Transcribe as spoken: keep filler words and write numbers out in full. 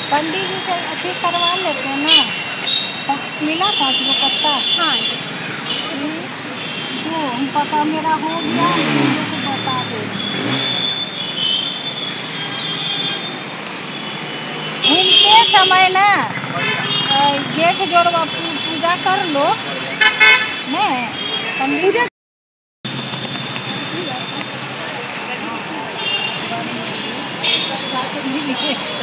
पंडित जी से अथी करवा लेते हैं ना, मिला पाँच गो पत्ता। हाँ तो हम पता मेरा हो गया, मुझे तो बता दो। घूमते समय ना गेट जोड़वा पूजा कर लो नहीं पंडित जी